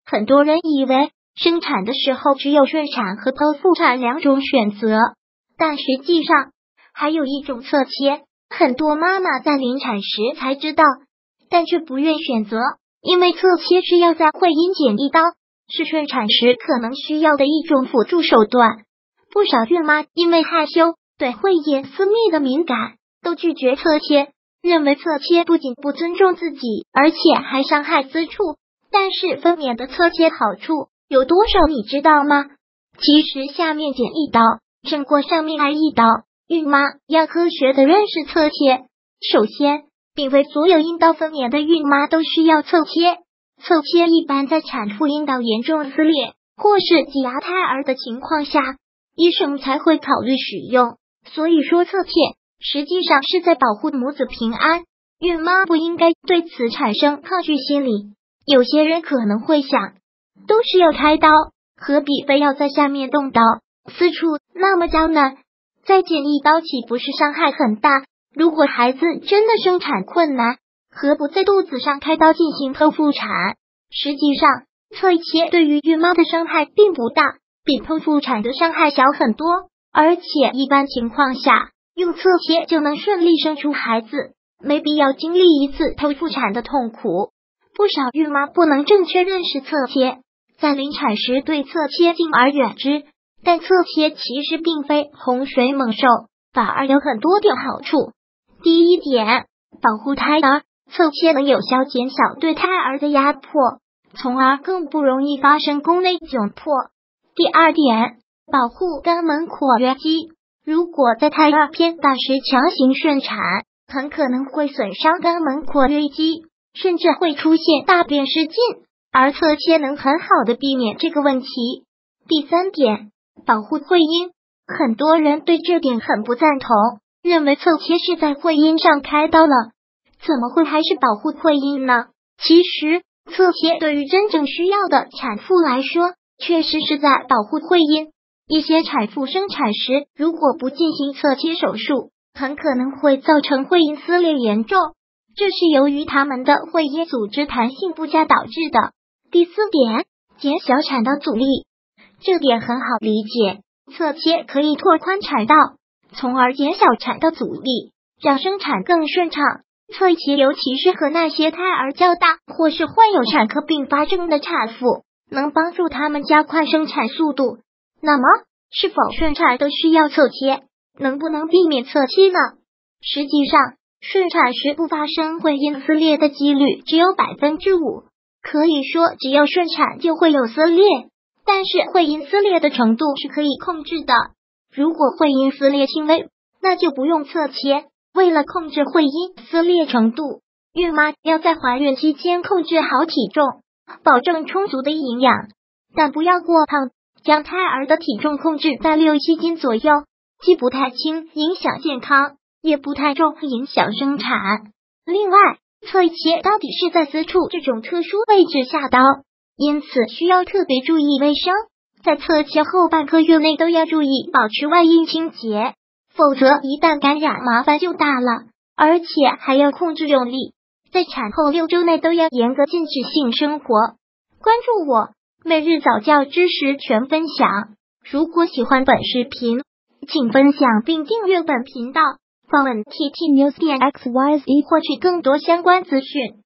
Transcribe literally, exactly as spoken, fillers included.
很多人以为生产的时候只有顺产和剖腹产两种选择，但实际上还有一种侧切，很多妈妈在临产时才知道，但却不愿选择，因为侧切是要在会阴剪一刀，是顺产时可能需要的一种辅助手段。不少孕妈因为害羞，对会阴私密的敏感，都拒绝侧切，认为侧切不仅不尊重自己，而且还伤害私处。但是分娩的侧切好处有多少你知道吗？其实下面剪一刀胜过上面挨一刀。孕妈要科学的认识侧切。首先，并非所有阴道分娩的孕妈都需要侧切，侧切一般在产妇阴道严重撕裂或是挤压胎儿的情况下，医生才会考虑使用。所以说侧切实际上是在保护母子平安，孕妈不应该对此产生抗拒心理。有些人可能会想，都是要开刀，何必非要在下面动刀？私处那么娇嫩，再剪一刀岂不是伤害很大？如果孩子真的生产困难，何不在肚子上开刀进行剖腹产？实际上，侧切对于孕妈的伤害并不大，比剖腹产的伤害小很多，而且一般情况下，用侧切就能顺利生出孩子，没必要经历一次剖腹产的痛苦。不少孕妈不能正确认识侧切，在临产时对侧切敬而远之，但侧切其实并非洪水猛兽，反而有很多点好处。第一点，保护胎儿，侧切能有效减小对胎儿的压迫，从而更不容易发生宫内窘迫。第二点，保护肛门括约肌，如果在胎儿偏大时强行顺产，很可能会损伤肛门括约肌，甚至会出现大便失禁，而侧切能很好的避免这个问题。第三点，保护会阴，很多人对这点很不赞同，认为侧切是在会阴上开刀了，怎么会还是保护会阴呢？其实，侧切对于真正需要的产妇来说，确实是在保护会阴。一些产妇生产时如果不进行侧切手术，很可能会造成会阴撕裂严重，这是由于他们的会阴组织弹性不佳导致的。第四点，减小产道阻力，这点很好理解，侧切可以拓宽产道，从而减小产道阻力，让生产更顺畅。侧切尤其适合那些胎儿较大或是患有产科并发症的产妇，能帮助他们加快生产速度。那么，是否顺产都需要侧切？能不能避免侧切呢？实际上，顺产时不发生会阴撕裂的几率只有百分之五，可以说只要顺产就会有撕裂，但是会阴撕裂的程度是可以控制的。如果会阴撕裂轻微，那就不用侧切。为了控制会阴撕裂程度，孕妈要在怀孕期间控制好体重，保证充足的营养，但不要过胖，将胎儿的体重控制在六七斤左右，既不太轻影响健康，也不太重影响生产。另外，侧切到底是在私处这种特殊位置下刀，因此需要特别注意卫生，在侧切后半个月内都要注意保持外阴清洁，否则一旦感染麻烦就大了，而且还要控制用力。在产后六周内都要严格禁止性生活。关注我，每日早教知识全分享。如果喜欢本视频，请分享并订阅本频道，访问 T T News 点 X Y Z 获取更多相关资讯。